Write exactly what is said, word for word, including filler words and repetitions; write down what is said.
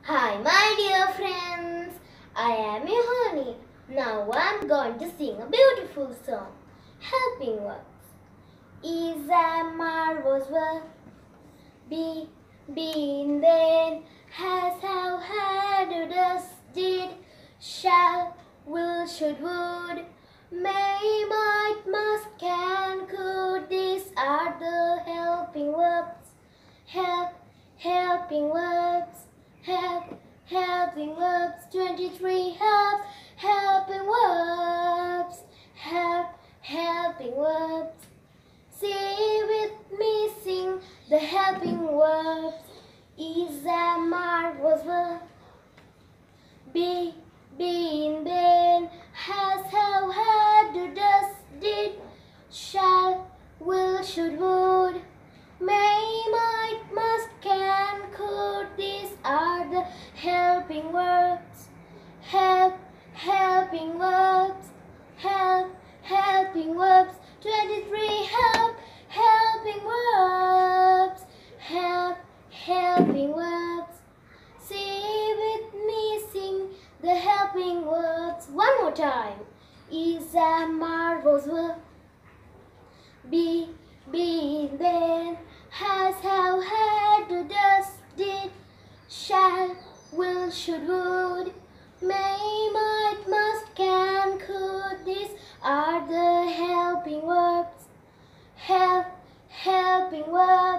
Hi, my dear friends. I am Yohani. Now I'm going to sing a beautiful song. Helping Works. Is a marvelous work. Be, been, then, has, how, had, do, does, did, shall, will, should, would, may, might, must, can, could. These are the helping verbs. Help, helping verbs. Help, helping verbs. twenty-three. Help, helping verbs. Help, helping verbs. Say with me, sing the helping verbs. Is a marvelous verb. Be, been, been, has, have, had, do, does, did, shall, will, should, would, may, might, must, can, could. These are the helping verbs. Help, helping verbs. Help, helping verbs. twenty-three. Help, helping verbs. Help, helping verbs. Say with me, sing the helping verbs. One more time. Is a marvelous verb. Be, been, been, has, have, had, do, does, did, shall, will, should, would, may, might, must, can, could. These are the helping verbs. Help, helping verbs.